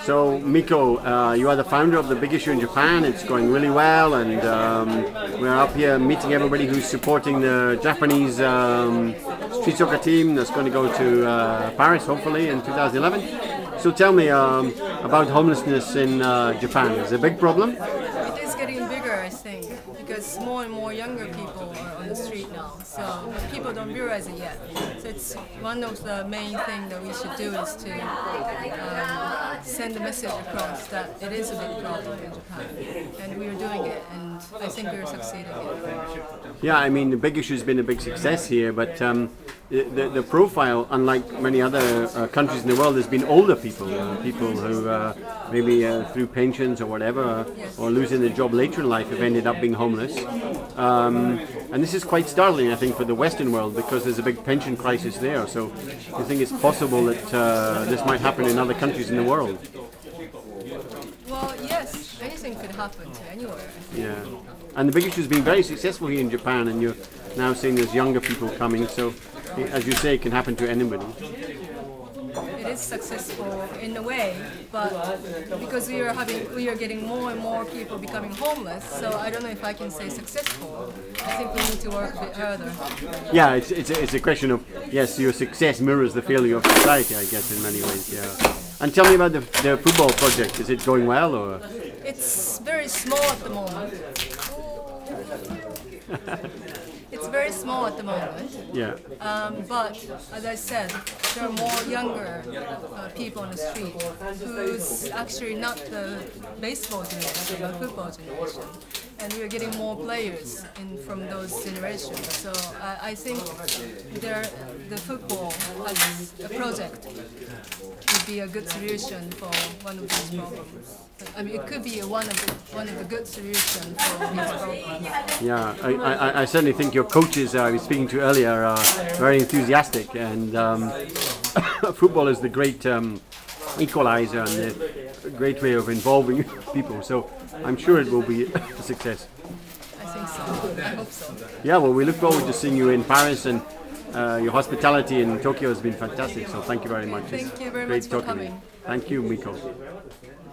So, Miko, you are the founder of the Big Issue in Japan. It's going really well, and we're up here meeting everybody who's supporting the Japanese street soccer team that's going to go to Paris, hopefully, in 2011. So, tell me about homelessness in Japan. Is it a big problem? It is getting bigger, I think, because more and more younger people are on the street now. So people don't realize it yet. So it's one of the main things that we should do is to send a message across that it is a big problem in Japan, and we are doing it, and I think we're succeeding. Yeah, I mean, the Big Issue has been a big success here, but the profile, unlike many other countries in the world, has been older people, people who maybe through pensions or whatever, or losing their job later in life, have ended up being homeless. And this is quite startling, I think, for the Western world, because there's a big pension crisis there. So I think it's possible that this might happen in other countries in the world. Well, yes, anything could happen to anywhere. Yeah, and the Big Issue has been very successful here in Japan, and you're now seeing there's younger people coming. So, as you say, it can happen to anybody. It is successful in a way, but because we are getting more and more people becoming homeless. So I don't know if I can say successful. I think we need to work a bit harder. Yeah, it's a question of, yes, your success mirrors the failure of society, I guess, in many ways. Yeah. And tell me about the football project. Is it going well, or? It's very small at the moment. It's very small at the moment. Yeah. But as I said, there are more younger people on the street who's actually not the baseball generation, but football generation. And we are getting more players from those generations. So I think the football as a project would be a good solution for one of these problems. I mean, it could be one of the good solutions for these problems. Yeah, I certainly think your coaches I was speaking to earlier are very enthusiastic, and football is the great equalizer and the great way of involving people. So I'm sure it will be a success. I think so. I hope so. Yeah, well, we look forward to seeing you in Paris, and your hospitality in Tokyo has been fantastic. So thank you very much. Thank you very much for coming. Thank you, Miko.